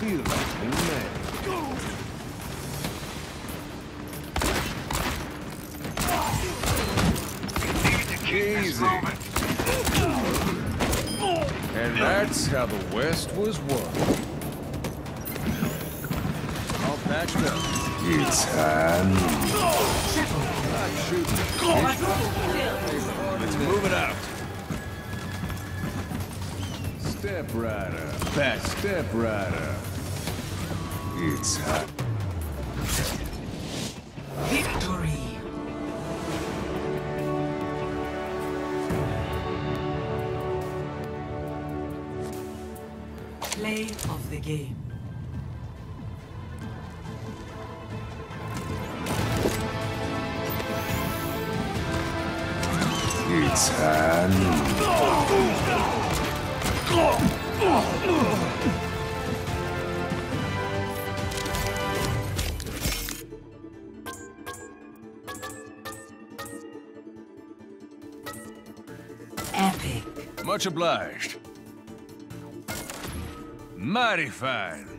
feel like a man. Easy. And that's how the West was won. All patched up. It's time. Let's move it out. Step right up. Back step right up. It's hot. Victory. Play of the game. It's time. Epic. Much obliged. Mighty fine.